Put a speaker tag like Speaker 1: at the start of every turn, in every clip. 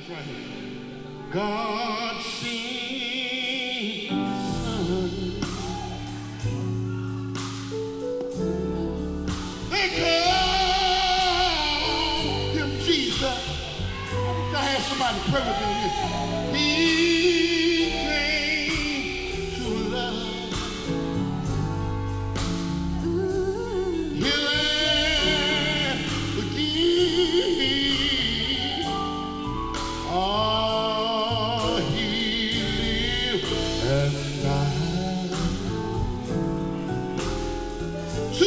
Speaker 1: right here. God sent Son. They call him Jesus. I had somebody pray with me here. He came to love, heal, and forgive. Oh, he lived and died to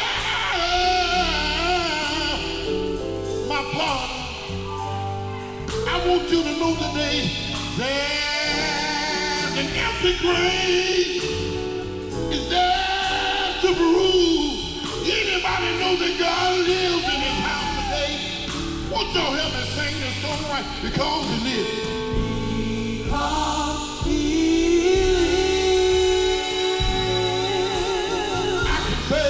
Speaker 1: my part. I want you to know today there's an empty grave is there to prove. Anybody know that God lives in his house today? Won't y'all help me sing this song right? Because he lives. Because he lives. I can say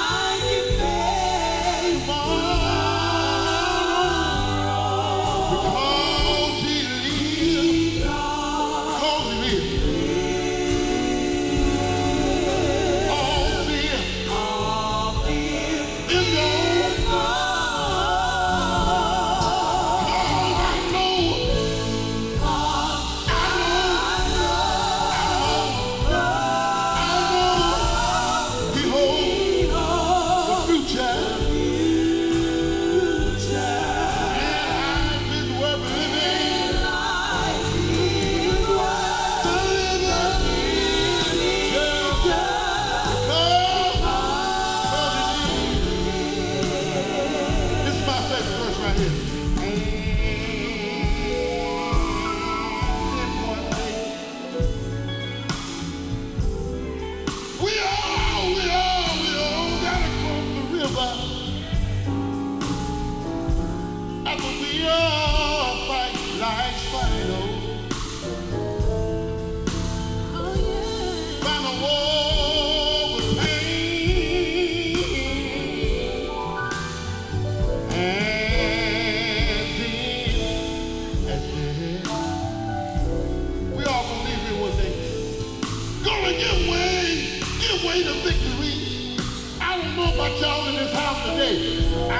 Speaker 1: y'all in this house today. I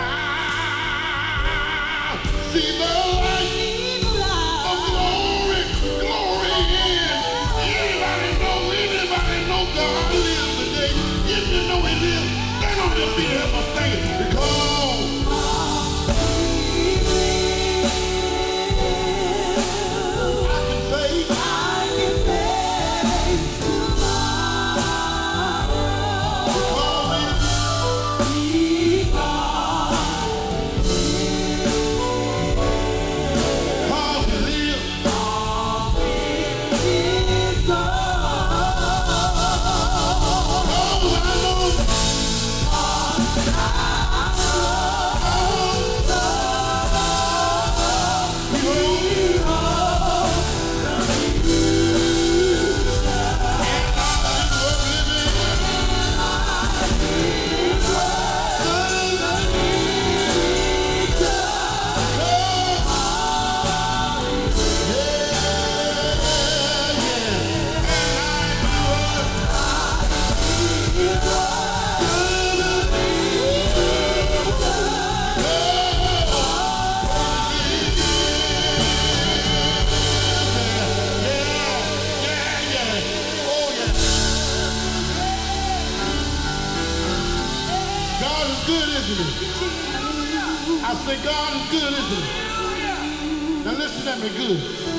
Speaker 1: see the light of glory, glory in. Anybody know God lives today? If you know he lives, stand on your feet and help us sing it. Because I say God is good, isn't he? Now listen at me good.